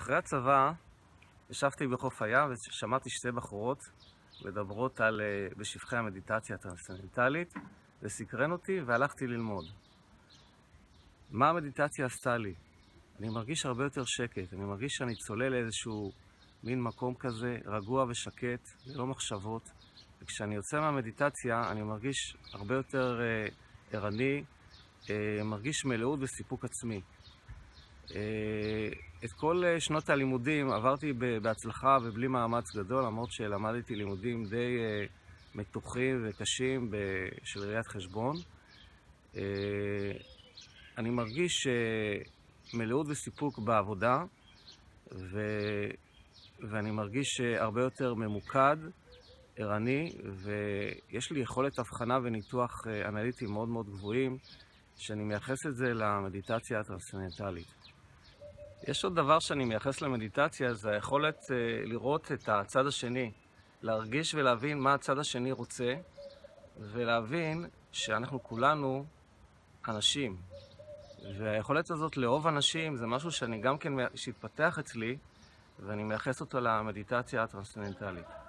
אחרי הצבא ישבתי בחוף הים ושמעתי שתי בחורות מדברות בשפחי המדיטציה הטרנסצנדנטלית. זה סקרן אותי והלכתי ללמוד. מה המדיטציה עשתה לי? אני מרגיש הרבה יותר שקט, אני מרגיש שאני צולל לאיזשהו מין מקום כזה, רגוע ושקט, ללא מחשבות. וכשאני יוצא מהמדיטציה אני מרגיש הרבה יותר ערני, מרגיש מלאות וסיפוק עצמי. את כל שנות הלימודים עברתי בהצלחה ובלי מאמץ גדול, למרות שלמדתי לימודים די מתוחים וקשים של ראיית חשבון. אני מרגיש מלאות וסיפוק בעבודה, ואני מרגיש הרבה יותר ממוקד, ערני, ויש לי יכולת הבחנה וניתוח אנליטי מאוד מאוד גבוהים, שאני מייחס את זה למדיטציה הטרנסצנדנטלית. יש עוד דבר שאני מייחס למדיטציה, זה היכולת לראות את הצד השני, להרגיש ולהבין מה הצד השני רוצה, ולהבין שאנחנו כולנו אנשים. והיכולת הזאת לאהוב אנשים זה משהו שאני גם כן שהתפתח אצלי, ואני מייחס אותו למדיטציה הטרנסצנדנטלית.